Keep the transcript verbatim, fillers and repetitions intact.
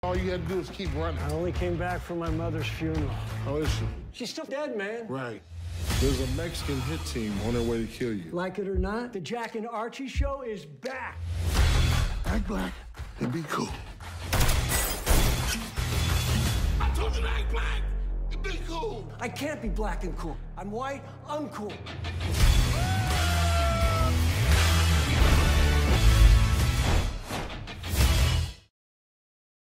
All you had to do is keep running. I only came back from my mother's funeral. How is she? She's still dead, man. Right. There's a Mexican hit team on their way to kill you. Like it or not, the Jack and Archie show is back. Act black and be cool. I told you to act black and be cool. I can't be black and cool. I'm white, uncool.